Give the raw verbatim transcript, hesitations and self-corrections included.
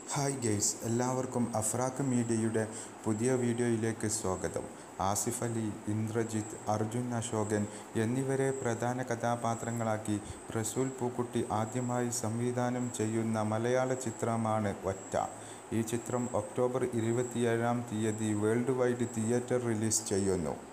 Hi guys, എല്ലാവർക്കും അഫ്രാക്ക് മീഡിയയുടെ പുതിയ വീഡിയോയിലേക്ക് സ്വാഗതം. ആസിഫ് അലി, ഇന്ദ്രജിത്ത്, അർജുൻ അശോകൻ എന്നിവരെ പ്രധാന കഥാപാത്രങ്ങളാക്കി റസൂൽ പൂക്കുട്ടി ആദ്യമായി സംവിധാനം ചെയ്യുന്ന മലയാള ചിത്രമാണ് ഒറ്റ. ഈ ചിത്രം ഒക്ടോബർ ഇരുപത്തിയേഴാം തീയതി വേൾഡ് വൈഡ് തിയേറ്റർ റിലീസ് ചെയ്യുന്നു.